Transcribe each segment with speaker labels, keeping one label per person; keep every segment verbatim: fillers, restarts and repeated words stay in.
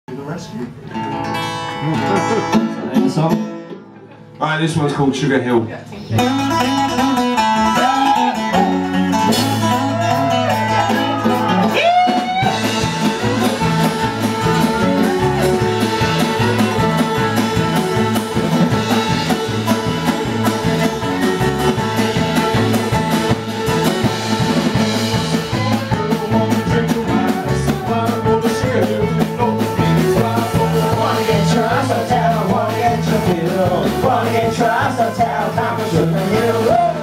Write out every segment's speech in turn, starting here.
Speaker 1: The rescue.
Speaker 2: Next song.
Speaker 1: Alright, this one's called Sugar Hill.
Speaker 3: Wanna get trust, so tell time to shoot the hill.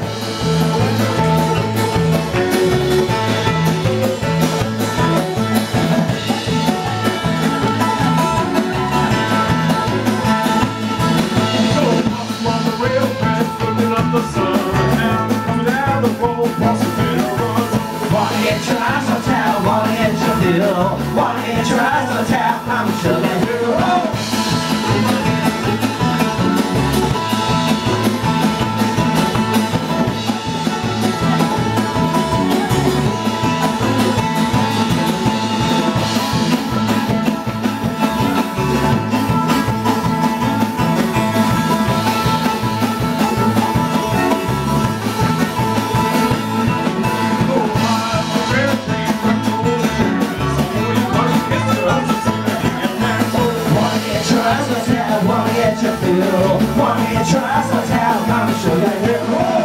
Speaker 3: Wanna get trust, so tell time to shoot the hill. Wanna get your feel, wanna get trust, let's have come show you here.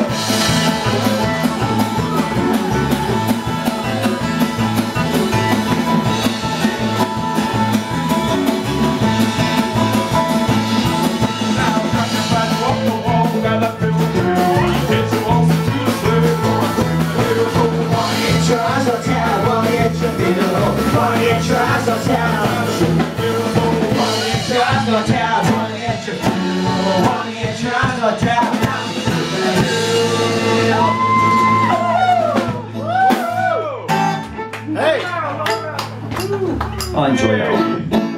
Speaker 3: Now come your back, walk the wall, got that feel the thrill. Get your walls into the slave, wanna get trust, let's have, wanna get your feel, wanna get trust, let's have, wanna get trust, let's have.
Speaker 2: I enjoy that one.